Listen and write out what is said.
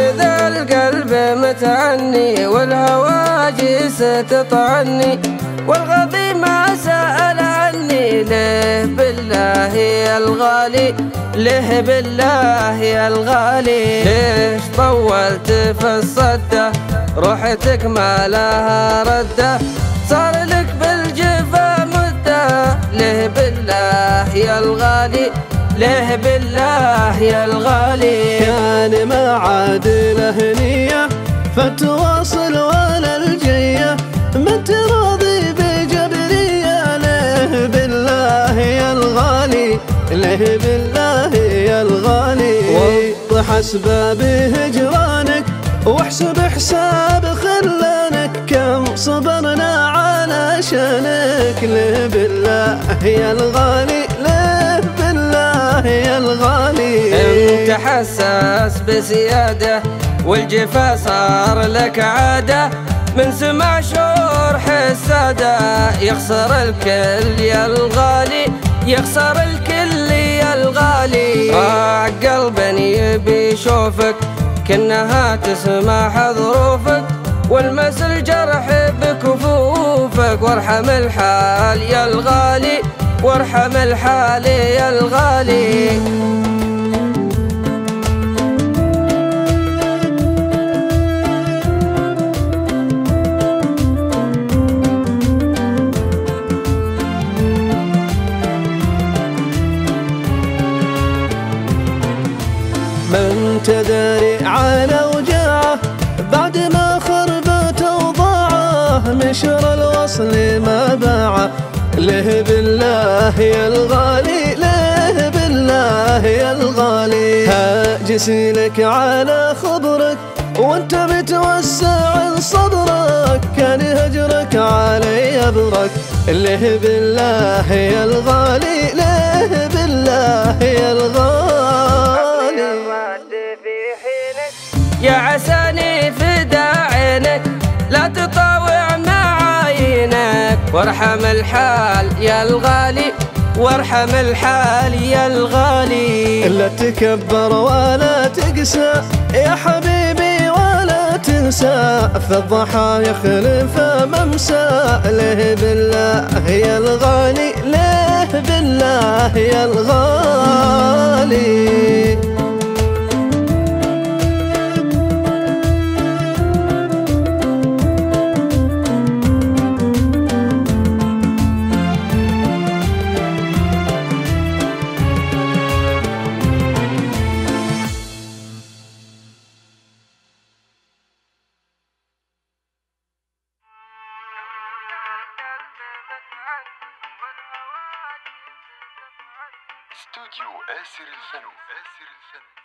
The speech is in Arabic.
ذا القلب متعني والهواجس تطعني والغضي ما سأل عني. ليه بالله يا الغالي ليه بالله يا الغالي ليش طولت في الصدة روحتك ما لها ردة صار لك بالجفا مدة. ليه بالله يا الغالي ليه بالله يا الغالي كان ما عاد له نية فتواصل ولا الجية ما تراضي بجبرية. ليه بالله يا الغالي ليه بالله يا الغالي وضح أسباب هجرانك واحسب حساب خلانك كم صبرنا على شانك. ليه بالله يا الغالي ليه بالله يا الغالي انت حساس بزيادة والجفا صار لك عادة من سمع شرح السادة يخسر الكل يا الغالي يخسر الكل يا الغالي. قلب يبي يشوفك كأنها تسمع ظروفك والمس الجرح بكفوفك وارحم الحال يا الغالي وارحم الحال يا الغالي. من تداري على وجاعه بعد ما خربت اوضاعه مشر الوصل ما باعه. ليه بالله يا الغالي ليه بالله يا الغالي هاجسي لك على خبرك وانت متوسع صدرك كان هجرك علي يبرك. ليه بالله يا الغالي ليه بالله يا الغالي يا عساني فدا عينك لا تطاوع معاينك وارحم الحال يا الغالي وارحم الحال يا الغالي. لا تكبر ولا تقسى يا حبيبي ولا تنسى في الضحى يخلف ممسى. ليه بالله يا الغالي ليه بالله يا الغالي استوديو آسر الفن.